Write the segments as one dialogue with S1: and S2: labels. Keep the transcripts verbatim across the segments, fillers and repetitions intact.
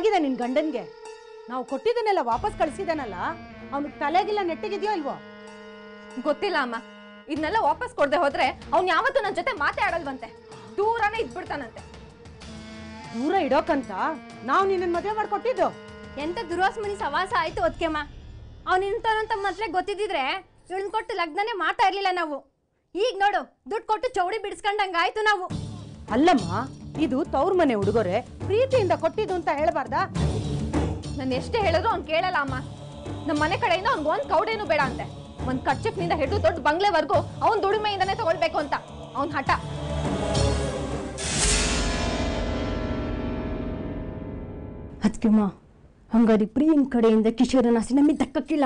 S1: ಏನಾಗಿದೆ ನಿನ್ ಗಂಡನ್ಗೆ? ನಾವು ಕೊಟ್ಟಿದ್ದನ್ನೆಲ್ಲ ವಾಪಸ್ ಕಳಿಸಿದಾನಲ್ಲ, ಅವನಿಗೆ ತಲೆಗಿಲ್ಲ ನೆಟ್ಟಿಗಿದೆಯೋ ಇಲ್ವೋ
S2: ಗೊತ್ತಿಲ್ಲ ಅಮ್ಮ. ಇದನ್ನೆಲ್ಲ ವಾಪಸ್ ಕೊಡದೆ ಹೋದ್ರೆ ಅವ್ನು ಯಾವತ್ತೂ ನನ್ನ ಜೊತೆ ಮಾತಾಡಲ್ವಂತೆ, ದೂರನೇ ಇದ್ಬಿಡ್ತಾನಂತೆ.
S1: ದೂರ ಇಡೋಕಂತ ನಾವು ನಿನ್ನ ಮದುವೆ ಮಾಡ್ಕೊಟ್ಟಿದ್ದು.
S3: ಎಂತ ದುರ್ವಾಸಮನಿ ಸವಾಸ ಆಯ್ತು ಅದಕ್ಕೆಮ್ಮ. ಅವ್ನು ಇಂಥವ್ರಂತ ಮೊದಲೇ ಗೊತ್ತಿದ್ದಿದ್ರೆ ಇವಳನ್ನ ಕೊಟ್ಟು ಲಗ್ನನೇ ಮಾಡ್ತಾ ಇರ್ಲಿಲ್ಲ ನಾವು. ಈಗ ನೋಡು, ದುಡ್ಡು ಕೊಟ್ಟು ಚೌಡಿ ಬಿಡಿಸ್ಕೊಂಡಂಗ ಆಯ್ತು ನಾವು.
S1: ಅಲ್ಲಮ್ಮ, ಇದು ತವ್ರ ಮನೆ ಉಡುಗೊರೆ, ಪ್ರೀತಿಯಿಂದ ಕೊಟ್ಟಿದ್ದು ಅಂತ ಹೇಳ್ಬಾರ್ದಾ?
S2: ನಾನು ಎಷ್ಟೇ ಹೇಳಿದ್ರು ಅವ್ನು ಕೇಳಲ್ಲ ಅಮ್ಮ. ನಮ್ಮ ಮನೆ ಕಡೆಯಿಂದ ಅವ್ನಿಗೆ ಒಂದ್ ಕೌಡೇನು ಬೇಡ ಅಂತೆ. ಒಂದ್ ಕರ್ಚಿಪ್ನಿಂದ ಹಿಡಿದು ದೊಡ್ಡ ಬಂಗ್ಲೆವರೆಗೂ ಅವ್ನ್ ದುಡಿಮೆಯಿಂದಾನೇ ತಗೊಳ್ಬೇಕು ಅಂತ ಅವ್ನ್ ಹಠ.
S3: ಅದಕ್ಕೆಮ್ಮ, ಹಂಗಾರಿ ಪ್ರಿಯನ್ ಕಡೆಯಿಂದ ಕಿಶೋರನ ಆಸೆ ನಮಗೆ ದಕ್ಕಕ್ಕಿಲ್ಲ.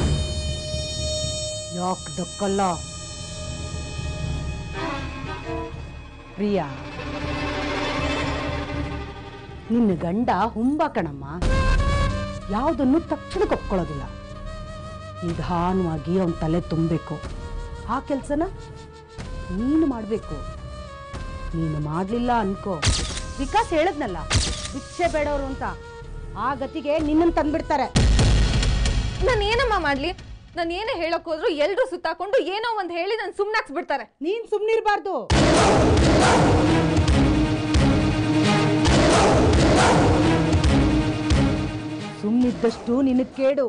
S1: ಯಾಕೆ ದಕ್ಕಲ್ಲ? ಪ್ರಿಯಾ, ನಿನ್ನ ಗಂಡ ಹುಂಬ ಕಣಮ್ಮ, ಯಾವುದನ್ನು ತಕ್ಷಣಕ್ಕೆ ಒಪ್ಕೊಳ್ಳೋದಿಲ್ಲ. ನಿಧಾನವಾಗಿ ಅವನ ತಲೆ ತುಂಬಬೇಕು. ಆ ಕೆಲಸನ ನೀನು ಮಾಡಬೇಕು. ನೀನು ಮಾಡಲಿಲ್ಲ ಅನ್ಕೋ, ವಿಕಾಸ್ ಹೇಳದ್ನಲ್ಲ ಭಿಕ್ಷೆ ಬೇಡವರು ಅಂತ, ಆ ಗತಿಗೆ ನಿನ್ನನ್ನು ತಂದ್ಬಿಡ್ತಾರೆ.
S2: ನಾನು ಏನಮ್ಮ ಮಾಡ್ಲಿ? ನಾನು ಏನೇ ಹೇಳಕ್ ಹೋದ್ರು ಎಲ್ರೂ ಸುತ್ತಾಕೊಂಡು ಏನೋ ಒಂದ್ ಹೇಳಿ ನಾನು ಸುಮ್ನಾಕ್ಸ್ಬಿಡ್ತಾರೆ.
S1: ನೀನ್ ಸುಮ್ನಿರ್ಬಾರ್ದು. ಸುಮ್ಮನಿದ್ದಷ್ಟು ನಿನಗೆ ಕೇಡು.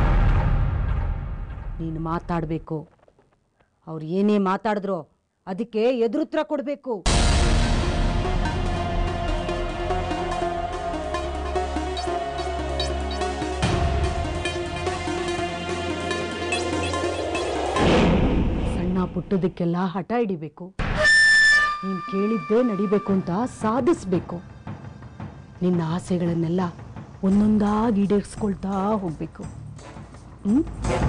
S1: ನೀನು ಮಾತಾಡಬೇಕು. ಅವ್ರು ಏನೇ ಮಾತಾಡಿದ್ರು ಅದಕ್ಕೆ ಎದುರುತ್ತರ ಕೊಡಬೇಕು. ಸಣ್ಣ ಪುಟ್ಟದಕ್ಕೆಲ್ಲ ಹಠ ಹಿಡಿಬೇಕು. ನೀನು ಕೇಳಿದ್ದೇ ನಡಿಬೇಕು ಅಂತ ಸಾಧಿಸ್ಬೇಕು. ನಿನ್ನ ಆಸೆಗಳನ್ನೆಲ್ಲ ಒಂದೊಂದಾಗಿ ಈಡೇರಿಸ್ಕೊಳ್ತಾ ಹೋಗ್ಬೇಕು. ಹ್ಮ್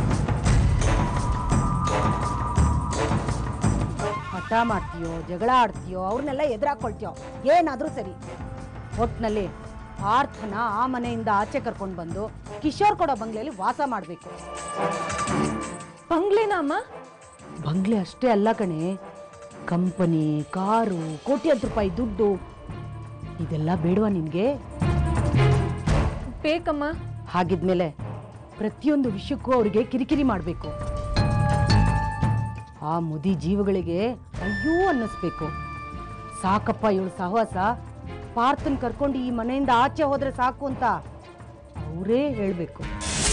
S1: ಹಠ ಮಾಡ್ತೀಯೋ, ಜಗಳ ಆಡ್ತೀಯೋ, ಅವ್ರನ್ನೆಲ್ಲ ಎದುರಾಕೊಳ್ತೀಯೋ, ಏನಾದರೂ ಸರಿ, ಒಟ್ಟಿನಲ್ಲಿ ಪಾರ್ಥನ ಆ ಮನೆಯಿಂದ ಆಚೆ ಕರ್ಕೊಂಡು ಬಂದು ಕಿಶೋರ್ ಕೊಡೋ ಬಂಗ್ಲೆಯಲ್ಲಿ ವಾಸ ಮಾಡಬೇಕು.
S2: ಬಂಗ್ಲೆನಾ ಅಮ್ಮ?
S1: ಬಂಗ್ಲೆ ಅಷ್ಟೇ ಅಲ್ಲ ಕಣೆ, ಕಂಪನಿ, ಕಾರು, ಕೋಟ್ಯಾಂತರ ರೂಪಾಯಿ ದುಡ್ಡು, ಇದೆಲ್ಲ ಬೇಡವಾ ನಿನಗೆ?
S2: ಬೇಕಮ್ಮ.
S1: ಹಾಗಿದ್ಮೇಲೆ ಪ್ರತಿಯೊಂದು ವಿಷಯಕ್ಕೂ ಅವ್ರಿಗೆ ಕಿರಿಕಿರಿ ಮಾಡಬೇಕು. ಆ ಮುದಿ ಜೀವಗಳಿಗೆ ಅಯ್ಯೋ ಅನ್ನಿಸ್ಬೇಕು. ಸಾಕಪ್ಪ ಇವಳು ಸಹವಾಸ, ಪಾರ್ಥನ್ ಕರ್ಕೊಂಡು ಈ ಮನೆಯಿಂದ ಆಚೆ ಹೋದ್ರೆ ಸಾಕು ಅಂತ ಅವರೇ ಹೇಳಬೇಕು.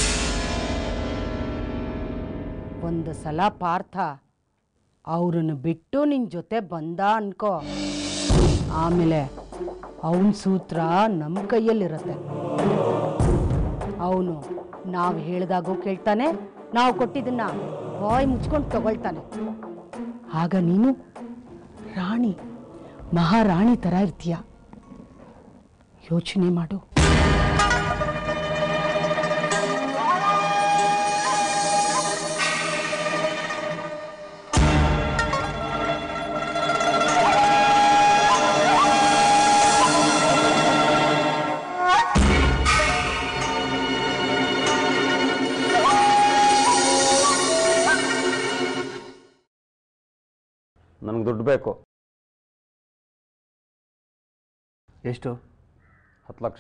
S1: ಒಂದು ಸಲ ಪಾರ್ಥ ಅವ್ರನ್ನ ಬಿಟ್ಟು ನಿನ್ನ ಜೊತೆ ಬಂದ ಅನ್ಕೋ, ಆಮೇಲೆ ಅವನ ಸೂತ್ರ ನಮ್ಮ ಕೈಯಲ್ಲಿರುತ್ತೆ. ಅವನು ನಾವು ಹೇಳಿದಾಗೂ ಕೇಳ್ತಾನೆ, ನಾವು ಕೊಟ್ಟಿದ್ದನ್ನ ಬಾಯಿ ಮುಚ್ಕೊಂಡು ತಗೊಳ್ತಾನೆ. ಆಗ ನೀನು ರಾಣಿ, ಮಹಾರಾಣಿ ಥರ ಇರ್ತೀಯ. ಯೋಚನೆ ಮಾಡು.
S4: ನನಗೆ ದುಡ್ಡು ಬೇಕು.
S5: ಎಷ್ಟು?
S4: ಹತ್ತು ಲಕ್ಷ.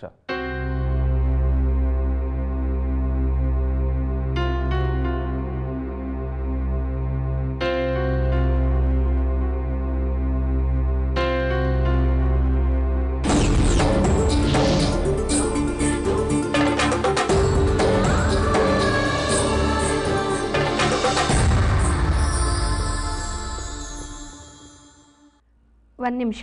S6: ಒಂದು ನಿಮಿಷ.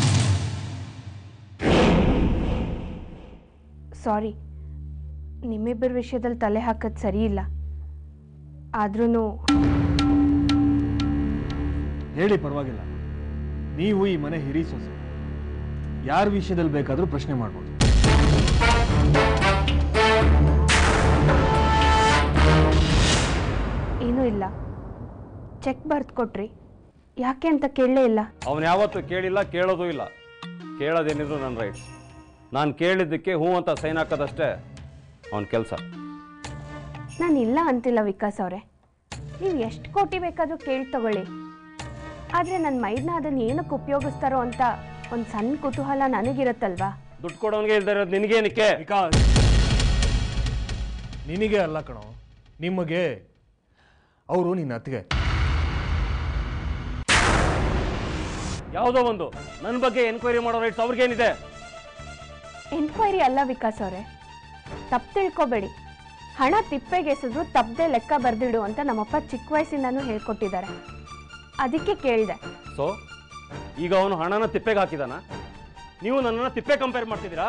S6: ಸಾರಿ, ನಿಮ್ಮಿಬ್ಬರ ವಿಷಯದಲ್ಲಿ ತಲೆ ಹಾಕೋದು ಸರಿ ಇಲ್ಲ. ಆದ್ರೂ
S5: ಹೇಳಿ, ಪರವಾಗಿಲ್ಲ. ನೀವು ಈ ಮನೆ ಹಿರಿ ಸೊಸೆ, ಯಾರ ವಿಷಯದಲ್ಲಿ ಬೇಕಾದರೂ ಪ್ರಶ್ನೆ ಮಾಡ್ಬೋದು.
S6: ಏನೂ ಇಲ್ಲ, ಚೆಕ್ ಬರ್ದು ಕೊಟ್ರಿ, ಯಾಕೆ ಅಂತ ಕೇಳಲೇ ಇಲ್ಲ.
S4: ಅವನು ಯಾವತ್ತೂ ಕೇಳಿಲ್ಲ, ಕೇಳೋದು ಇಲ್ಲ. ಕೇಳೋದೇನಿದ್ರು ನನ್ನ ರೈಟ್ಸ್. ನಾನು ಕೇಳಿದ್ದಕ್ಕೆ ಹ್ಞೂ ಅಂತ ಸೈನ್ ಹಾಕೋದಷ್ಟೇ ಅವನ ಕೆಲಸ.
S6: ನಾನು ಇಲ್ಲ ಅಂತಿಲ್ಲ ವಿಕಾಸ್ ಅವರೇ, ನೀವು ಎಷ್ಟು ಕೋಟಿ ಬೇಕಾದರೂ ಕೇಳಿ ತಗೊಳ್ಳಿ. ಆದರೆ ನನ್ನ ಮೈದನ್ನ ಅದನ್ನು ಏನಕ್ಕೆ ಉಪಯೋಗಿಸ್ತಾರೋ ಅಂತ ಒಂದು ಸಣ್ಣ ಕುತೂಹಲ ನನಗಿರುತ್ತಲ್ವಾ.
S4: ದುಡ್ಡು ಕೊಡೋನ್ಗೆ ಇಲ್ದೇ ಇರೋದು ನಿನಗೇನಕ್ಕೆ?
S5: ವಿಕಾಸ್, ನಿನಗೆ ಅಲ್ಲ ಕಣೋ, ನಿಮಗೆ. ಅವರು ನಿನ್ನ ಅತ್ತಿಗೆ.
S4: ಯಾವುದೋ ಒಂದು ನನ್ನ ಬಗ್ಗೆ ಎನ್ಕ್ವೈರಿ ಮಾಡೋ ರೈಟ್ಸ್ ಅವ್ರಿಗೇನಿದೆ?
S6: ಎನ್ಕ್ವೈರಿ ಅಲ್ಲ ವಿಕಾಸ್ ಅವರೇ, ತಪ್ಪು ತಿಳ್ಕೊಬೇಡಿ. ಹಣ ತಿಪ್ಪೆಗೆಸಿದ್ರು ತಪ್ಪದೆ ಲೆಕ್ಕ ಬರ್ದಿಡು ಅಂತ ನಮ್ಮಪ್ಪ ಚಿಕ್ಕ ವಯಸ್ಸಿಂದನೂ ಹೇಳ್ಕೊಟ್ಟಿದ್ದಾರೆ. ಅದಕ್ಕೆ ಕೇಳಿದೆ.
S4: ಸೊ ಈಗ ಅವನು ಹಣನ ತಿಪ್ಪೆಗೆ ಹಾಕಿದಾನ? ನೀವು ನನ್ನನ್ನು ತಿಪ್ಪೆ ಕಂಪೇರ್ ಮಾಡ್ತಿದ್ದೀರಾ?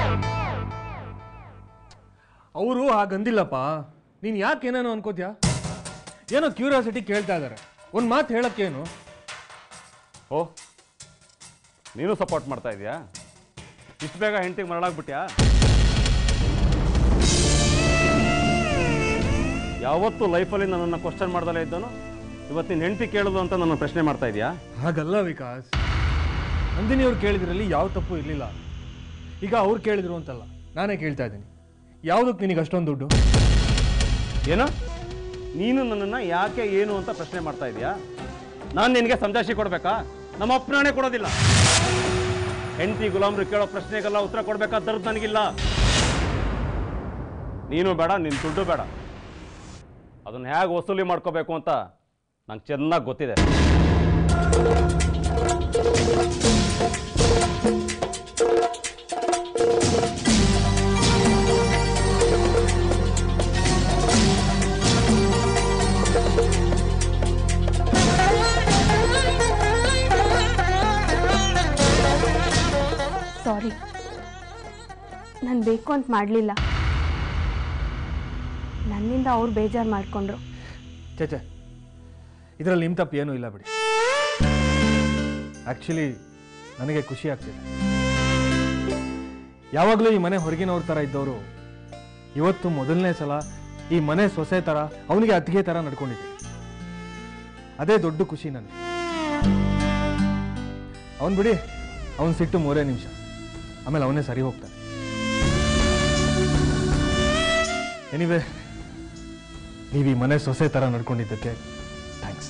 S5: ಅವರು ಹಾಗಂದಿಲ್ಲಪ್ಪ. ನೀನು ಯಾಕೆ ಏನೇನೋ ಅನ್ಕೋತ್ಯಾ? ಏನೋ ಕ್ಯೂರಿಯಾಸಿಟಿ ಕೇಳ್ತಾ ಇದ್ದಾರೆ. ಒಂದು ಮಾತು ಹೇಳಕ್ಕೇನು?
S4: ಓ, ನೀನು ಸಪೋರ್ಟ್ ಮಾಡ್ತಾ ಇದೀಯಾ? ಇಷ್ಟು ಬೇಗ ಹೆಂಡತಿಗೆ ಮರಳಾಗ್ಬಿಟ್ಯಾ? ಯಾವತ್ತು ಲೈಫಲ್ಲಿ ನನ್ನನ್ನು ಕ್ವಶನ್ ಮಾಡ್ದಲೇ ಇದ್ದನು, ಇವತ್ತು ನಿನ್ನ ಹೆಂಡತಿ ಕೇಳೋದು ಅಂತ ನನ್ನ ಪ್ರಶ್ನೆ ಮಾಡ್ತಾ ಇದೆಯಾ?
S5: ಹಾಗಲ್ಲ ವಿಕಾಸ್, ನಂದಿನಿ ಅವ್ರು ಕೇಳಿದ್ರಲ್ಲಿ ಯಾವ ತಪ್ಪು ಇರಲಿಲ್ಲ. ಈಗ ಅವ್ರು ಕೇಳಿದ್ರು ಅಂತಲ್ಲ, ನಾನೇ ಕೇಳ್ತಾ ಇದ್ದೀನಿ. ಯಾವುದಕ್ಕೆ ನಿನಗೆ ಅಷ್ಟೊಂದು ದುಡ್ಡು?
S4: ಏನೋ ನೀನು ನನ್ನನ್ನು ಯಾಕೆ ಏನು ಅಂತ ಪ್ರಶ್ನೆ ಮಾಡ್ತಾ ಇದೀಯಾ? ನಾನು ನಿನಗೆ ಸಂಜಾಯಿಷಿ ಕೊಡಬೇಕಾ? ನಮ್ಮ ಅಪ್ಪನೇ ಕೊಡೋದಿಲ್ಲ. ಹೆಂಡತಿ ಗುಲಾಮ್ರು ಕೇಳೋ ಪ್ರಶ್ನೆಗೆಲ್ಲ ಉತ್ತರ ಕೊಡ್ಬೇಕಾದದ್ದು ನನಗಿಲ್ಲ. ನೀನು ಬೇಡ, ನಿನ್ನ ದುಡ್ಡು ಬೇಡ. ಅದನ್ನು ಹೇಗೆ ವಸೂಲಿ ಮಾಡ್ಕೋಬೇಕು ಅಂತ ನಂಗೆ ಚೆನ್ನಾಗಿ ಗೊತ್ತಿದೆ.
S6: ಸಾರಿ, ನಾನು ಬೇಕು ಅಂತ ಮಾಡಲಿಲ್ಲ. ನನ್ನಿಂದ ಅವ್ರು ಬೇಜಾರು ಮಾಡಿಕೊಂಡ್ರು.
S5: ಚೇಚೆ, ಇದರಲ್ಲಿ ನಿಮ್ಮ ತಪ್ಪು ಏನೂ ಇಲ್ಲ ಬಿಡಿ. ಆ್ಯಕ್ಚುಲಿ ನನಗೆ ಖುಷಿ ಆಗ್ತಿದೆ. ಯಾವಾಗಲೂ ಈ ಮನೆ ಹೊರಗಿನವ್ರ ಥರ ಇದ್ದವರು ಇವತ್ತು ಮೊದಲನೇ ಸಲ ಈ ಮನೆ ಸೊಸೆ ಥರ, ಅವನಿಗೆ ಅತ್ತಿಗೆ ಥರ ನಡ್ಕೊಂಡಿದ್ದೆ. ಅದೇ ದೊಡ್ಡ ಖುಷಿ ನನಗೆ. ಅವನು ಬಿಡಿ, ಅವನು ಸಿಟ್ಟು ಮೂರೇ ನಿಮಿಷ, ಆಮೇಲೆ ಅವನೇ ಸರಿ ಹೋಗ್ತಾನೆ. ಎನಿವೆ, ನೀವು ಈ ಮನೆ ಸೊಸೆ ಥರ ನಡ್ಕೊಂಡಿದ್ದಕ್ಕೆ ಥ್ಯಾಂಕ್ಸ್.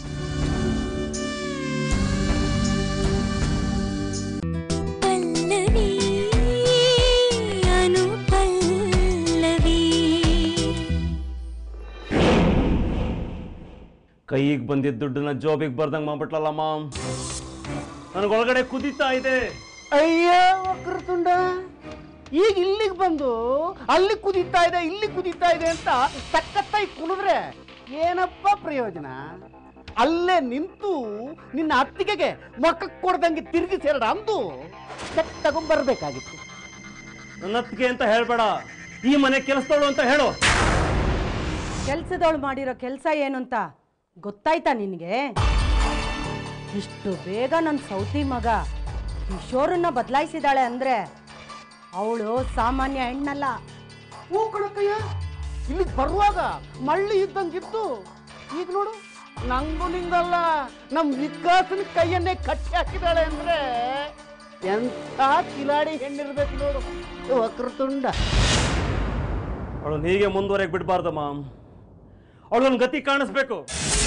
S4: ಕೈಗೆ ಬಂದಿದ್ದ ದುಡ್ಡನ್ನ ಜೋಬಿಗೆ ಬರ್ದಂಗೆ ಮಾಡ್ಬಿಟ್ಲಲ್ಲ ಮಾಮ್. ನನಗೊಳಗಡೆ ಕುದೀತಾ ಇದೆ.
S7: ಅಯ್ಯ ವಕ್ರತುಂಡ, ಈಗ ಇಲ್ಲಿಗೆ ಬಂದು ಅಲ್ಲಿ ಕುದೀತಾ ಇದೆ, ಇಲ್ಲಿ ಕುದೀತಾ ಇದೆ ಅಂತ ಸಕ್ಕತ್ತಾಗಿ ಕುಣಿದ್ರೆ ಏನಪ್ಪ ಪ್ರಯೋಜನ? ಅಲ್ಲೇ ನಿಂತು ನಿನ್ನ ಅತ್ತಿಗೆಗೆ ಮೊಕ್ಕಕ್ಕೆ ಕೊಡ್ದಂಗೆ ತಿರುಗಿ ಸೇರಡ ಅಂದು ತಗೊಂಡ್ಬರ್ಬೇಕಾಗಿತ್ತು.
S4: ನನ್ನ ಅತ್ತಿಗೆ ಅಂತ ಹೇಳ್ಬೇಡ, ಈ ಮನೆ ಕೆಲಸದವಳು ಅಂತ ಹೇಳು.
S1: ಕೆಲ್ಸದವಳು ಮಾಡಿರೋ ಕೆಲಸ ಏನು ಅಂತ ಗೊತ್ತಾಯ್ತಾ ನಿನಗೆ? ಇಷ್ಟು ಬೇಗ ನನ್ನ ಸೌತಿ ಮಗ ಕಿಶೋರನ್ನ ಬದಲಾಯಿಸಿದಾಳೆ ಅಂದ್ರೆ ಅವಳು ಸಾಮಾನ್ಯ ಹೆಣ್ಣಲ್ಲ.
S7: ಹೂ ಕಣಕ್ಕಯ್ಯ, ಇಲ್ಲಿಗೆ ಬರುವಾಗ ಮಳ್ಳಿ ಇದ್ದಂಗಿತ್ತು. ಈಗ ನೋಡು, ನಂಗೂ ನಿಂಗಲ್ಲ, ನಮ್ಮ ವಿಕಾಸನ ಕೈಯನ್ನೇ ಕಟ್ಟಿ ಹಾಕಿದಾಳೆ ಅಂದ್ರೆ ಎಂಥ ಕಿಲಾಡಿ ಹೆಣ್ಣಿರ್ಬೇಕು ನೋಡು ವಕ್ರತುಂಡ.
S4: ಅವಳು ಹೀಗೆ ಮುಂದುವರೆಗೆ ಬಿಡಬಾರ್ದು ಮಾಮ್. ಅವಳೊಂದು ಗತಿ ಕಾಣಿಸ್ಬೇಕು.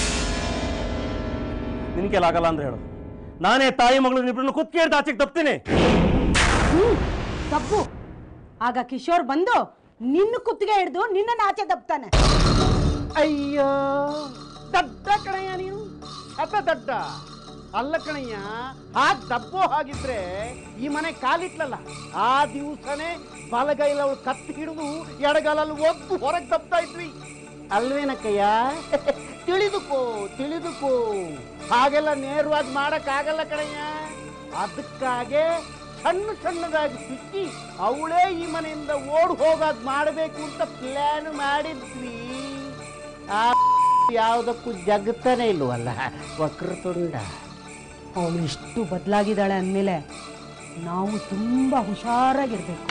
S4: ನಿನ್ ಕೆಲಾಗಲ್ಲ ಅಂದ್ರೆ ಹೇಳು, ನಾನೇ ತಾಯಿ ಮಗಳು ಇಬ್ಬರನ್ನು ಕುತ್ಕೇಳ್ದು ಆಚೆಗೆ ತಪ್ತೀನಿ.
S1: ತಪ್ಪು. ಆಗ ಕಿಶೋರ್ ಬಂದು ನಿನ್ನ ಕುತ್ತಿಗೆ ಹಿಡಿದು ನಿನ್ನ ಆಚೆ ದಬ್ತಾನೆ.
S7: ಅಯ್ಯೋ ದಡ್ಡ ಕಣಯ್ಯ ನೀನು, ಅತ ದಡ್ಡ ಅಲ್ಲ ಕಣಯ್ಯ. ಆ ದಬ್ಬೋ ಹಾಗಿದ್ರೆ ಈ ಮನೆ ಕಾಲಿಟ್ಲಲ್ಲ, ಆ ದಿವಸನೇ ಬಲಗೈಲ ಅವಳು ಕತ್ತಿ ಹಿಡಿದು ಎಡಗಾಲಲ್ಲಿ ಒದ್ದು ಹೊರಗೆ ದಬ್ತಾ ಇದ್ವಿ ಅಲ್ವೇನಕ್ಕಯ್ಯ? ತಿಳಿದುಕೋ ತಿಳಿದುಕೋ, ಹಾಗೆಲ್ಲ ನೇರವಾಗಿ ಮಾಡಕ್ಕಾಗಲ್ಲ ಕಣಯ್ಯ. ಅದಕ್ಕಾಗೆ ಸಣ್ಣ ಸಣ್ಣದಾಗಿ ಸಿಕ್ಕಿ ಅವಳೇ ಈ ಮನೆಯಿಂದ ಓಡ್ ಹೋಗಾಗ ಮಾಡಬೇಕು ಅಂತ ಪ್ಲಾನ್ ಮಾಡಿದ್ವಿ. ಆ ಯಾವುದಕ್ಕೂ ಜಗತ್ತಾನೆ ಇಲ್ವಲ್ಲ ವಕ್ರತುಂಡ.
S1: ಅವಳು ಇಷ್ಟು ಬದಲಾಗಿದ್ದಾಳೆ ಅಂದಮೇಲೆ ನಾವು ತುಂಬ ಹುಷಾರಾಗಿರ್ಬೇಕು.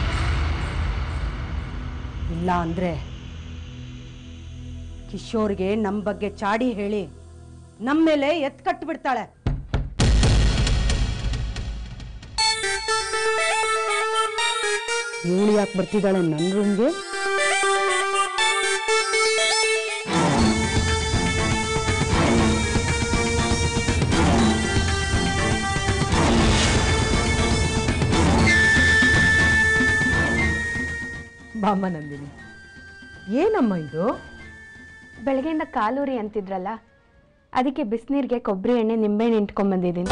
S1: ಇಲ್ಲ ಅಂದರೆ ಕಿಶೋರ್ಗೆ ನಮ್ಮ ಬಗ್ಗೆ ಚಾಡಿ ಹೇಳಿ ನಮ್ಮ ಮೇಲೆ ಎತ್ ಕಟ್ಟಿಬಿಡ್ತಾಳೆ. ಇವಳು ಯಾಕೆ ಬರ್ತಿದ್ದಾಳೆ ನನ್ನ ರೂಮ್ಗೆ? ಬಾಮ್ಮ ನಂದಿನಿ, ಏನಮ್ಮ ಇದು?
S6: ಬೆಳಗ್ಗೆಯಿಂದ ಕಾಲೂರಿ ಅಂತಿದ್ರಲ್ಲ, ಅದಕ್ಕೆ ಬಿಸಿನೀರಿಗೆ ಕೊಬ್ಬರಿ ಎಣ್ಣೆ ನಿಂಬೆಹಣ್ಣು ಇಂಟ್ಕೊಂಡ್ಬಂದಿದ್ದೀನಿ.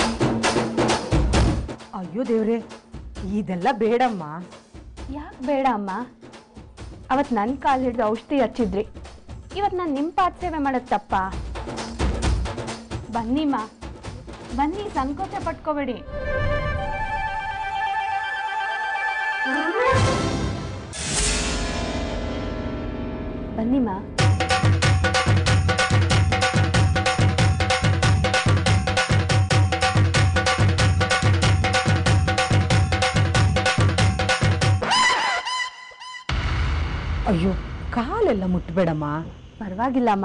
S1: ಅಯ್ಯೋ ದೇವ್ರೆ, ಇದೆಲ್ಲ ಬೇಡಮ್ಮ.
S6: ಯಾಕೆ ಬೇಡ ಅಮ್ಮ? ಅವತ್ತು ನನ್ನ ಕಾಲು ಹಿಡಿದು ಔಷಧಿ ಹಚ್ಚಿದ್ರಿ, ಇವತ್ತು ನಾನು ನಿಮ್ಮ ಪಾದ ಸೇವೆ ಮಾಡೋದು ತಪ್ಪ? ಬನ್ನಿಮ್ಮ, ಬನ್ನಿ, ಸಂಕೋಚ ಪಟ್ಕೋಬೇಡಿ. ಬನ್ನಿಮ್ಮ.
S1: ಅಯ್ಯೋ, ಕಾಲೆಲ್ಲ ಮುಟ್ಬೇಡಮ್ಮ.
S6: ಪರವಾಗಿಲ್ಲ ಅಮ್ಮ.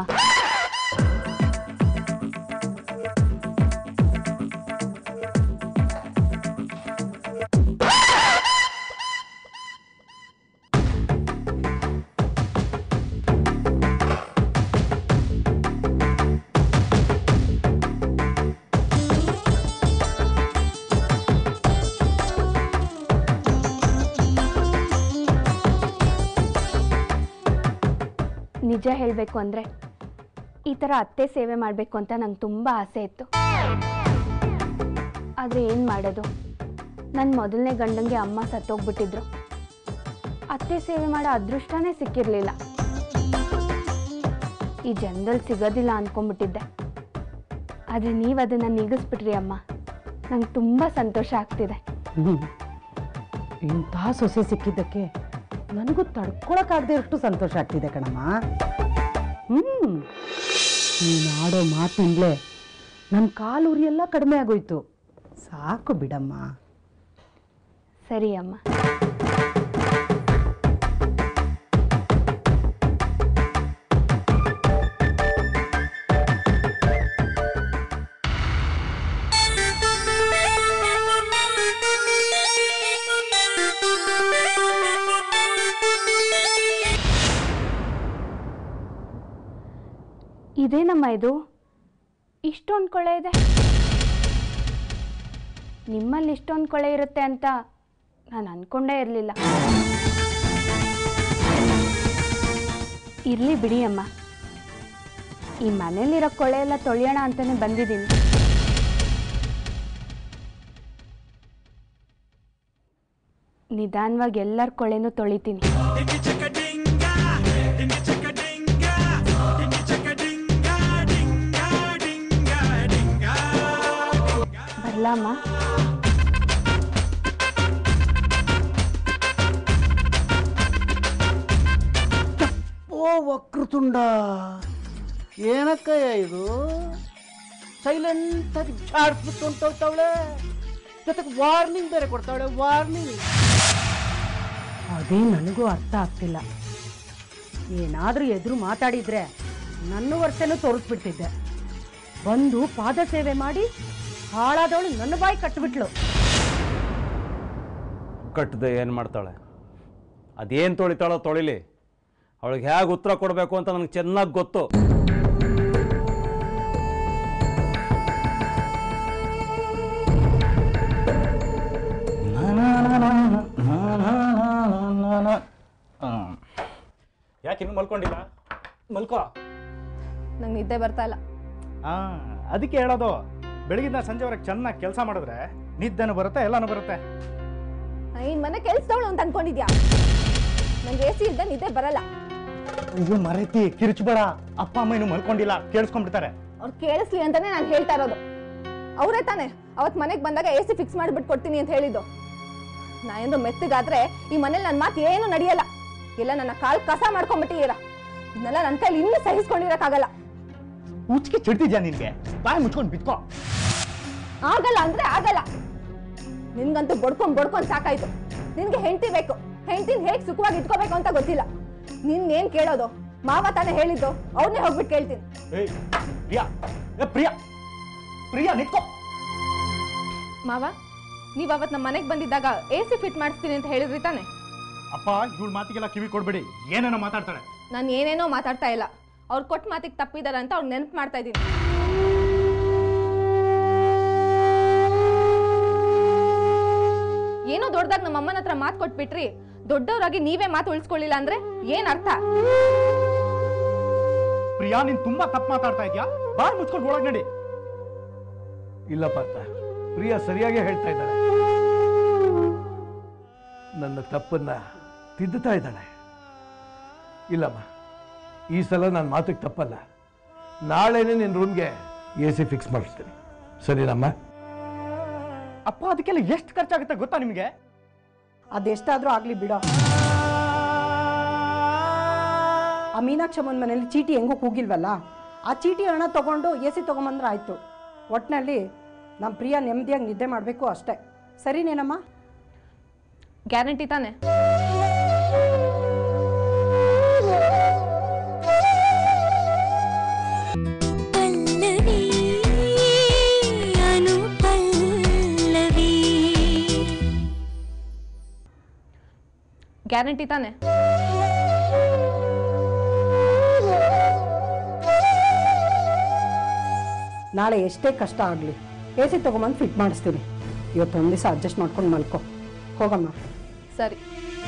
S6: ನಿಜ ಹೇಳಬೇಕು ಅಂದರೆ ಈ ಥರ ಅತ್ತೆ ಸೇವೆ ಮಾಡಬೇಕು ಅಂತ ನಂಗೆ ತುಂಬ ಆಸೆ ಇತ್ತು. ಆದರೆ ಏನು ಮಾಡೋದು, ನನ್ನ ಮೊದಲನೇ ಗಂಡಂಗೆ ಅಮ್ಮ ಸತ್ತೋಗ್ಬಿಟ್ಟಿದ್ರು. ಅತ್ತೆ ಸೇವೆ ಮಾಡೋ ಅದೃಷ್ಟನೇ ಸಿಕ್ಕಿರಲಿಲ್ಲ. ಈ ಜನ್ರಲ್ಲಿ ಸಿಗೋದಿಲ್ಲ ಅಂದ್ಕೊಂಡ್ಬಿಟ್ಟಿದ್ದೆ. ಆದರೆ ನೀವು ಅದನ್ನು ನೀಗಿಸ್ಬಿಟ್ರಿ ಅಮ್ಮ. ನಂಗೆ ತುಂಬ ಸಂತೋಷ ಆಗ್ತಿದೆ.
S1: ಇಂತಹ ಸೊಸೆ ಸಿಕ್ಕಿದ್ದಕ್ಕೆ ನನಗೂ ತಡ್ಕೊಳಕ್ಕಾಗದೆ ಅಷ್ಟು ಸಂತೋಷ ಆಗ್ತಿದೆ ಕಣಮ್ಮ. ಹ್ಮ್ ನೀನು ಆಡೋ ಮಾತಿಂದಲೇ ನನ್ನ ಕಾಲೂರಿ ಎಲ್ಲ ಕಡಿಮೆ ಆಗೋಯ್ತು. ಸಾಕು ಬಿಡಮ್ಮ.
S6: ಸರಿ ಅಮ್ಮ. ಇದೇನಮ್ಮ ಇದು, ಇಷ್ಟೊಂದು ಕೊಳೆ ಇದೆ? ನಿಮ್ಮಲ್ಲಿ ಇಷ್ಟೊಂದು ಕೊಳೆ ಇರುತ್ತೆ ಅಂತ ನಾನು ಅಂದ್ಕೊಂಡೇ ಇರಲಿಲ್ಲ. ಇರಲಿ ಬಿಡಿ ಅಮ್ಮ, ಈ ಮನೇಲಿರೋ ಕೊಳೆ ಎಲ್ಲ ತೊಳೆಯೋಣ ಅಂತಲೇ ಬಂದಿದ್ದೀನಿ. ನಿಧಾನವಾಗಿ ಎಲ್ಲರ ಕೊಳೆನೂ ತೊಳಿತೀನಿ. ಬರ್ಲಾಮ್ಮ?
S7: ಓ ವಕ್ರತುಂಡ, ಏನಕ್ಕಯ್ಯ ಇದು? ಸೈಲೆಂಟ್ ಆಗಿ ಜಾಡ್ಸ್ಬಿಟ್ಟು ಹೊಂಟೋಗ್ತಾವಳೆ, ಜೊತೆಗೆ ವಾರ್ನಿಂಗ್ ಬೇರೆ ಕೊಡ್ತಾವಳೆ. ವಾರ್ನಿಂಗ್
S1: ಅದೇ ನನಗೂ ಅರ್ಥ ಆಗ್ತಿಲ್ಲ. ಏನಾದರೂ ಎದುರು ಮಾತಾಡಿದ್ರೆ ನನ್ನ ವರ್ಷನೂ ತೋರಿಸ್ಬಿಡ್ತಿದ್ದೆ. ಬಂದು ಪಾದ ಸೇವೆ ಮಾಡಿ ಹಾಳಾದವಳು ನನ್ನ ಬಾಯಿ ಕಟ್ಟಿಬಿಟ್ಲು.
S4: ಕಟ್ಟದೆ ಏನು ಮಾಡ್ತಾಳೆ? ಅದೇನು ತೊಳಿತಾಳೋ ತೊಳಿಲಿ, ಅವಳಿಗೆ ಹೇಗೆ ಉತ್ತರ ಕೊಡಬೇಕು ಅಂತ ನನಗೆ ಚೆನ್ನಾಗಿ ಗೊತ್ತು.
S5: ಯಾಕೆ ಇನ್ನು ಮಲ್ಕೊಂಡಿಲ್ಲ? ಮಲ್ಕೋ.
S2: ನಂಗೆ ನಿದ್ದೆ ಬರ್ತಾ ಇಲ್ಲ.
S5: ಹಾಂ, ಅದಕ್ಕೆ ಹೇಳೋದು, ಬೆಳಗಿಂದ ಸಂಜೆವರೆಗೆ ಚೆನ್ನಾಗಿ ಕೆಲಸ ಮಾಡಿದ್ರೆ ನಿದ್ದೆನೂ ಬರುತ್ತೆ, ಎಲ್ಲನೂ ಬರುತ್ತೆ.
S2: ಈ ಮನೆ ಕೆಲ್ಸದವಳು ಅಂತ ಅನ್ಕೊಂಡಿದ್ಯಾ? ನಂಗೆ ಎ ಸಿ ಇದ್ದ ನಿದ್ದೆ ಬರಲ್ಲ.
S5: ಅಯ್ಯೋ ಮರೈತಿ, ಕಿರುಚಬೇಡ. ಅಪ್ಪ ಅಮ್ಮ ಇನ್ನೂ ಮಲ್ಕೊಂಡಿಲ್ಲ, ಕೇಳಿಸ್ಕೊಂಡ್ಬಿಡ್ತಾರೆ.
S2: ಅವ್ರು ಕೇಳಿಸ್ಲಿ ಅಂತಾನೆ ನಾನು ಹೇಳ್ತಾ ಇರೋದು. ಅವರೇ ತಾನೆ ಅವತ್ ಮನೆಗೆ ಬಂದಾಗ ಎ ಸಿ ಫಿಕ್ಸ್ ಮಾಡಿಬಿಟ್ಟು ಕೊಡ್ತೀನಿ ಅಂತ ಹೇಳಿದ್ದು. ನಾ ಏನಾದ್ರು ಮೆತ್ತಗಾದ್ರೆ ಈ ಮನೇಲಿ ನನ್ನ ಮಾತು ಏನು ನಡೆಯಲ್ಲ. ಎಲ್ಲ ನನ್ನ ಕಾಲ್ ಕಸ ಮಾಡ್ಕೊಂಡ್ಬಿಟ್ಟಿದ್ದೀರ. ಇದನ್ನೆಲ್ಲ ನನ್ನ ಕೈಲಿ ಇನ್ನೂ ಸಹಿಸ್ಕೊಂಡಿರಕ್ಕಾಗಲ್ಲ.
S5: ಉಚ್ಚಿಗೆ ಚಿಡ್ತಿದ್ಯಾ ನಿನ್ಗೆ? ಬಾಯಿ ಮುಚ್ಕೊಂಡು ಬಿತ್ಕೋ.
S2: ಆಗಲ್ಲ ಅಂದ್ರೆ ಆಗಲ್ಲ. ನಿನ್ಗಂತೂ ಬಡ್ಕೊಂಡ್ ಬಡ್ಕೊಂಡ್ ಸಾಕಾಯ್ತು. ನಿನ್ಗೆ ಹೆಂಡತಿ ಬೇಕು, ಹೆಂಡತಿನ ಹೇಗ್ ಸುಖವಾಗಿ ಇಟ್ಕೋಬೇಕು ಅಂತ ಗೊತ್ತಿಲ್ಲ. ನಿನ್ನೇನ್ ಕೇಳೋದು? ಮಾವ ತಾನೇ ಹೇಳಿದ್ದು, ಅವ್ರನ್ನೇ ಹೋಗ್ಬಿಟ್ಟು ಕೇಳ್ತೀನಿ.
S5: ಏಯ್ ಪ್ರಿಯಾ, ಏ ಪ್ರಿಯಾ, ಪ್ರಿಯಾ ನಿತ್ಕೋ.
S2: ಮಾವ, ನೀವ್ ಅವತ್ ನಮ್ಮ ಮನೆಗೆ ಬಂದಿದ್ದಾಗ ಎ ಸಿ ಫಿಟ್ ಮಾಡಿಸ್ತೀನಿ ಅಂತ ಹೇಳಿದ್ರಿ ತಾನೆ?
S5: ಅಪ್ಪ, ಇವಳ ಮಾತಿಗೆಲ್ಲ ಕಿವಿ ಕೊಡ್ಬೇಡಿ, ಏನೇನೋ ಮಾತಾಡ್ತಾಳೆ.
S2: ನಾನು ಏನೇನೋ ಮಾತಾಡ್ತಾ ಇಲ್ಲ. ಅವ್ರು ಕೊಟ್ಟ ಮಾತಿಗೆ ತಪ್ಪಿದಾರ ಅಂತ ಅವ್ರು ನೆನಪು ಮಾಡ್ತಾ ಇದ್ದೀನಿ. ಏನೋ ದೊಡ್ಡದಾಗ ನಮ್ಮ ಅಮ್ಮನ ಹತ್ರ ಮಾತು ಕೊಟ್ಬಿಟ್ರಿ. ದೊಡ್ಡವರಾಗಿ ನೀವೇ ಮಾತು ಉಳಿಸ್ಕೊಳ್ಳಿಲ್ಲ ಅಂದ್ರೆ ಏನ್ ಅರ್ಥ?
S8: ಪ್ರಿಯಾ, ನೀನ್ ತುಂಬಾ ತಪ್ಪು ಮಾತಾಡ್ತಾ ಇದ್ಯಾ. ಬಾಯ್ ಮುಚ್ಕೊಂಡು ಒಳಗ್ ನಡಿ.
S9: ಇಲ್ಲ ಪಾರ್ಥ, ಪ್ರಿಯಾ ಸರಿಯಾಗಿ ಹೇಳ್ತಾ ಇದ್ದಾಳೆ. ನನ್ನ ತಪ್ಪನ್ನ ತಿದ್ದುತ್ತಾ ಇದ್ದಾಳೆ. ಇಲ್ಲಮ್ಮ, ಈ ಸಲ ನನ್ನ ಮಾತಿಗೆ ತಪ್ಪಲ್ಲ. ನಾಳೆನೇ ನಿನ್ನ ರೂಮ್ಗೆ ಎ ಸಿ ಫಿಕ್ಸ್ ಮಾಡಿಸ್ತೀನಿ, ಸರಿನಮ್ಮ?
S8: ಅಪ್ಪ, ಅದಕ್ಕೆಲ್ಲ ಎಷ್ಟು ಖರ್ಚಾಗುತ್ತೆ ಗೊತ್ತಾ ನಿಮಗೆ?
S1: ಅದೆಷ್ಟಾದ್ರೂ ಆಗ್ಲಿ ಬಿಡೋ. ಆ ಮೀನಾಕ್ಷಮ್ಮನ ಮನೇಲಿ ಚೀಟಿ ಹೆಂಗೂ ಕೂಗಿಲ್ವಲ್ಲ, ಆ ಚೀಟಿ ಹಣ ತಗೊಂಡು ಎ ಸಿ ತೊಗೊಂಬಂದ್ರೆ ಆಯಿತು. ಒಟ್ಟಿನಲ್ಲಿ ನಮ್ಮ ಪ್ರಿಯ ನೆಮ್ಮದಿಯಾಗಿ ನಿದ್ದೆ ಮಾಡಬೇಕು ಅಷ್ಟೇ. ಸರಿನೇನಮ್ಮ?
S2: ಗ್ಯಾರಂಟಿ ತಾನೆ? ಗ್ಯಾರಂಟಿ ತಾನೆ?
S1: ನಾಳೆ ಎಷ್ಟೇ ಕಷ್ಟ ಆಗಲಿ ಎ ಸಿ ತೊಗೊಂಬಂದು ಫಿಟ್ ಮಾಡಿಸ್ತೀನಿ. ಇವತ್ತೊಂದು ದಿವಸ ಅಡ್ಜಸ್ಟ್ ಮಾಡ್ಕೊಂಡು ಮಲ್ಕೋ. ಹೋಗಮ್ಮ.
S2: ಸರಿ.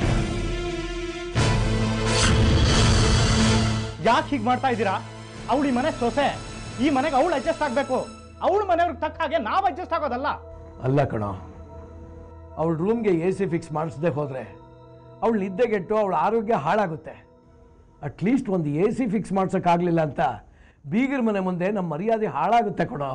S8: ಯಾಕೆ ಹೀಗೆ ಮಾಡ್ತಾ ಇದ್ದೀರಾ? ಅವಳು ಈ ಮನೆ ಸೊಸೆ, ಈ ಮನೆಗೆ ಅವಳು ಅಡ್ಜಸ್ಟ್ ಆಗ್ಬೇಕು. ಅವಳು ಮನೆಯವ್ರಿಗೆ ತಕ್ಕ ಹಾಗೆ ನಾವು ಅಡ್ಜಸ್ಟ್ ಆಗೋದಲ್ಲ.
S9: ಅಲ್ಲ ಕಣೋ, ಅವಳ ರೂಮ್ಗೆ ಎ ಸಿ ಫಿಕ್ಸ್ ಮಾಡಿಸದೆ ಹೋದರೆ ಅವಳು ನಿದ್ದೆಗೆಟ್ಟು ಅವಳ ಆರೋಗ್ಯ ಹಾಳಾಗುತ್ತೆ. ಅಟ್ಲೀಸ್ಟ್ ಒಂದು ಎ ಸಿ ಫಿಕ್ಸ್ ಮಾಡ್ಸೋಕ್ಕಾಗಲಿಲ್ಲ ಅಂತ ಬೀಗರ ಮನೆ ಮುಂದೆ ನಮ್ಮ ಮರ್ಯಾದೆ ಹಾಳಾಗುತ್ತೆ ಕಣೋ.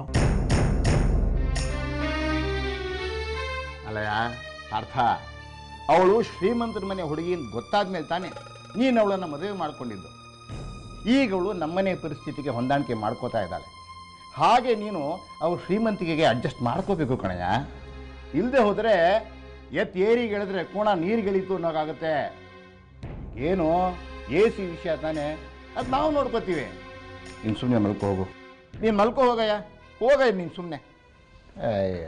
S10: ಅಲ್ಲಯ್ಯ ಅರ್ಥ, ಅವಳು ಶ್ರೀಮಂತರ ಮನೆ ಹುಡುಗಿ ಅಂತ ಗೊತ್ತಾದ್ಮೇಲೆ ತಾನೆ ನೀನು ಅವಳನ್ನು ಮದುವೆ ಮಾಡಿಕೊಂಡಿದ್ದು. ಈಗ ಅವಳು ನಮ್ಮನೆ ಪರಿಸ್ಥಿತಿಗೆ ಹೊಂದಾಣಿಕೆ ಮಾಡ್ಕೋತಾ ಇದ್ದಾಳೆ. ಹಾಗೆ ನೀನು ಅವಳು ಶ್ರೀಮಂತಿಕೆಗೆ ಅಡ್ಜಸ್ಟ್ ಮಾಡ್ಕೋಬೇಕು ಕಣಯ್ಯ. ಇಲ್ಲದೆ ಹೋದರೆ ಎತ್ ಏರಿಗೆ ಎಳೆದ್ರೆ ಕೋಣ ನೀರಿಗೆಳೀತು ಅನ್ನೋಕ್ಕಾಗುತ್ತೆ. ಏನು ಎ ಸಿ ವಿಷಯ ತಾನೆ, ಅದು ನಾವು ನೋಡ್ಕೋತೀವಿ. ನೀನು ಸುಮ್ಮನೆ ಮಲ್ಕೋ ಹೋಗು. ನೀನು ಮಲ್ಕೋ ಹೋಗಯ್ಯ, ಹೋಗಯ್ಯ ನೀನು ಸುಮ್ಮನೆ. ಅಯ್ಯ,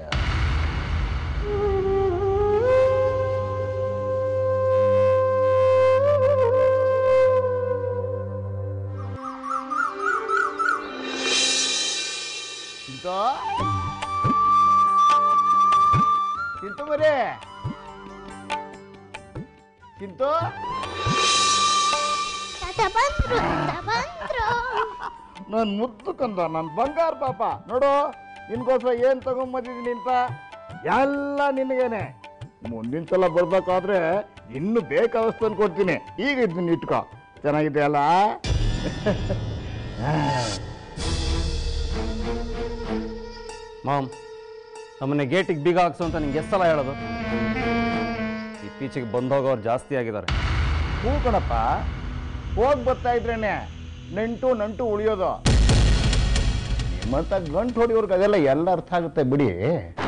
S10: ಚಿಂತೋ ಚಿಂತು ಬರೇ ಚಿಂತು ನಾನು ಮುದ್ದು ಕಂದ, ನನ್ನ ಬಂಗಾರ ಪಾಪ. ನೋಡು, ನಿನ್ಗೋಸ್ಕರ ಏನು ತಗೊಂಬಂದಿದ್ದೀನಿ ಅಂತ ಎಲ್ಲ ನಿನಗೇನೆ. ಮುಂದಿನ ಸಲ ಬರ್ಬೇಕಾದ್ರೆ ಇನ್ನು ಬೇಕಾದಷ್ಟು ಕೊಡ್ತೀನಿ. ಈಗ ಇದನ್ನ ಇಟ್ಕೋ, ಚೆನ್ನಾಗಿದೆಯಲ್ಲ?
S4: ಮಾಮ್, ನಮ್ಮನೆ ಗೇಟಿಗೆ ಬೀಗ ಹಾಕ್ಸು ಅಂತ ನಿಂಗೆ ಎಷ್ಟು ಸಲ ಹೇಳೋದು? ಇತ್ತೀಚೆಗೆ ಬಂದೋಗೋರು ಜಾಸ್ತಿ ಆಗಿದ್ದಾರೆ.
S10: ಹೂ ಕಣಪ್ಪ, ಹೋಗಿ ಬರ್ತಾ ಇದ್ರೇನೆ ನೆಂಟು ನಂಟು ಉಳಿಯೋದು. ನಿಮ್ಮಂತ ಗಂಟು ಹೊಡಿಯೋರ್ಗೆ ಅದೆಲ್ಲ ಎಲ್ಲ ಅರ್ಥ ಆಗುತ್ತೆ ಬಿಡಿ.